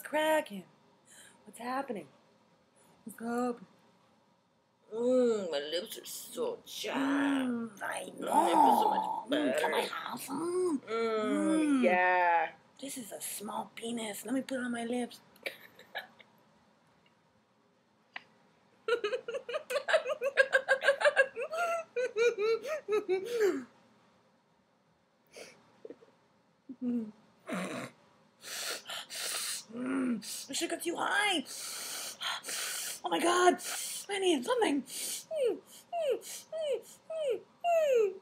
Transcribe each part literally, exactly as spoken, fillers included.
cracking? What's happening? What's up? Mmm, my lips are so chapped. Mm, I know. Mm, I feel so much better. Mm, can I have some? Mmm, Mm. yeah. This is a small penis. Let me put it on my lips. Mm. Mm, the sugar too high. Oh my god, I need something. Mm, mm, mm, mm, mm.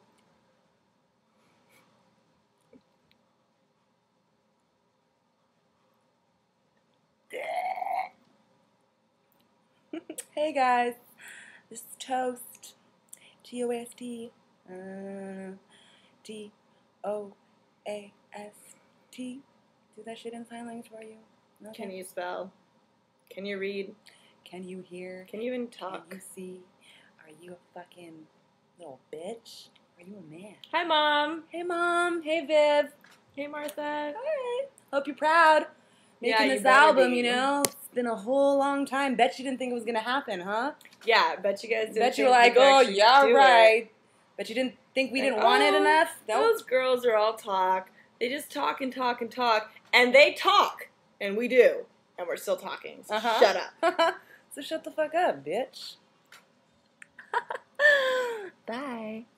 Hey guys, this is Toast. T O S T. Uh, T O A S T. Do that shit in sign language for you. Okay. Can you spell? Can you read? Can you hear? Can you even talk? Can you see? Are you a fucking little bitch? Are you a man? Hi, Mom. Hey, Mom. Hey, Viv. Hey, Martha. Hi. Hope you're proud. Making Yeah, you this better album, be. you know? It's been a whole long time. Bet you didn't think it was going to happen, huh? Yeah, I bet you guys didn't Bet you think were like, we could oh, actually yeah, do right. it. Bet you didn't think we Like, didn't want it oh, enough? Nope. Those girls are all talk. They just talk and talk and talk. And they talk. And we do. And we're still talking. So Uh-huh. shut up. So shut the fuck up, bitch. Bye.